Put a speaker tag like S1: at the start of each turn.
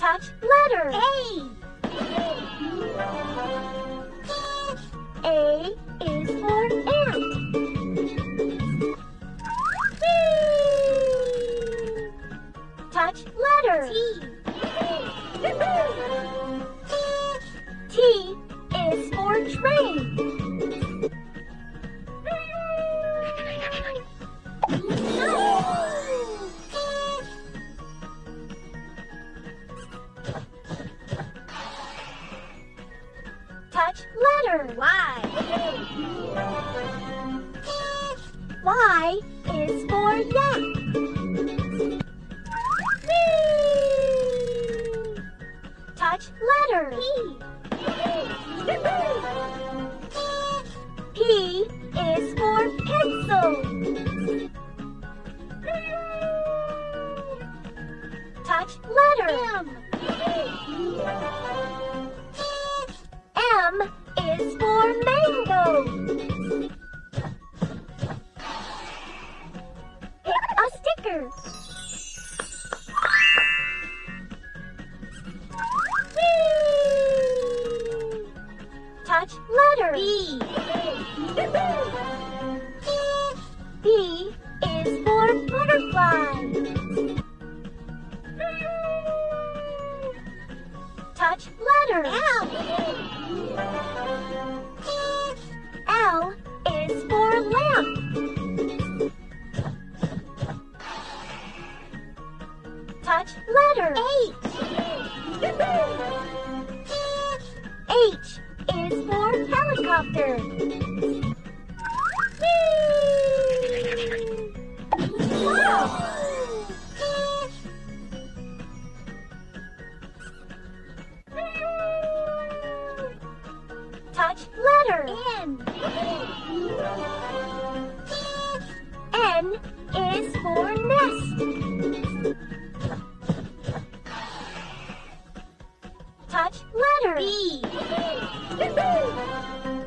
S1: Touch letter.
S2: A.
S1: A is for ant. Touch letter.
S2: T.
S1: T is for train. Touch letter.
S2: Y.
S1: Y is for yak. Touch letter.
S2: P.
S1: P is for pencil. Touch letter.
S2: M.
S1: M is for mango. Pick a sticker. Touch letter.
S2: B.
S1: B is for butterfly. Touch letter.
S2: L.
S1: L is for lamp. Touch letter.
S2: H.
S1: H is for helicopter. Wow! Touch letter.
S2: N.
S1: N is for nest. Touch letter.
S2: B.